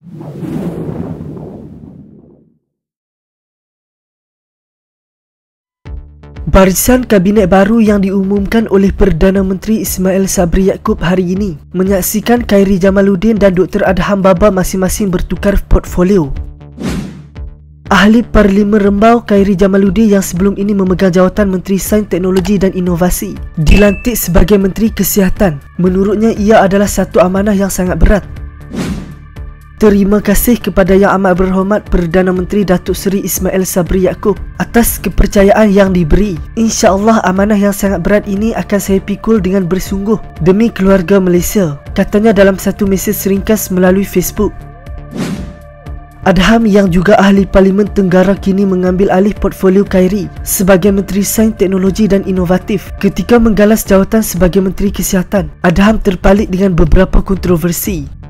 Barisan kabinet baru yang diumumkan oleh Perdana Menteri Ismail Sabri Yaakob hari ini menyaksikan Khairy Jamaluddin dan Dr Adham Baba masing-masing bertukar portfolio. Ahli Parlimen Rembau Khairy Jamaluddin yang sebelum ini memegang jawatan Menteri Sains, Teknologi dan Inovasi dilantik sebagai Menteri Kesihatan. Menurutnya ia adalah satu amanah yang sangat berat. Terima kasih kepada Yang Amat Berhormat Perdana Menteri Datuk Seri Ismail Sabri Yaakob atas kepercayaan yang diberi. InsyaAllah amanah yang sangat berat ini akan saya pikul dengan bersungguh demi keluarga Malaysia, katanya dalam satu mesej ringkas melalui Facebook. Adham yang juga ahli Parlimen Tenggara kini mengambil alih portfolio Khairy sebagai Menteri Sains, Teknologi dan Inovatif. Ketika menggalas jawatan sebagai Menteri Kesihatan, Adham terpalit dengan beberapa kontroversi.